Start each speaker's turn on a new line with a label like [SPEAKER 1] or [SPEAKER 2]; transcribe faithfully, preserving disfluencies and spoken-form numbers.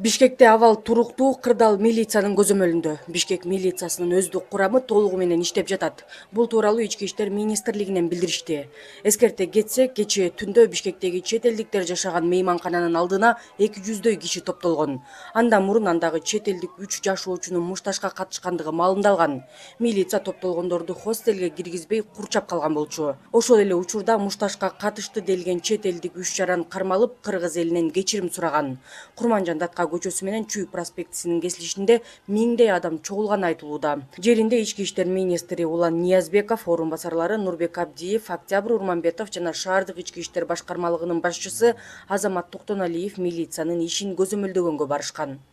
[SPEAKER 1] Бишкекте абал туруктуу кырдаал милициянын көзөмөлүндө. Бишкек милициясынын өздүк курамы толугу менен иштеп жатат. Бул тууралуу Ички иштер министрлигинен билдиришти. Эскерте кетсек, кечээ түндө Бишкектеги чет элдиктер жашаган мейманкананын алдына эки жүздөй киши топтолгон. Андан мурун андагы чет элдик үч жашоочунун мушташка катышкандыгы маалымдалган. Милиция топтолгондорду хостелге киргизбей курчап калган болчу. Ошол эле учурда мушташка катышты делген чет элдик үч жаран кармалып, Кыргыз элинен кечирим сураган. Курманжан көчөсү менен Чүй проспектисинин кесилишинде миңдей адам чогулганы айтылууда. Жеринде Ички иштер министри Улан Ниязбеков, орун басарлары Нурбек Абдиев, Октябрь Урманбетов жана шаардык ички иштер башкармалыгынын башчысы Азамат Токтоналиев милициянын ишин көзөмөлдөгөнгө барышкан.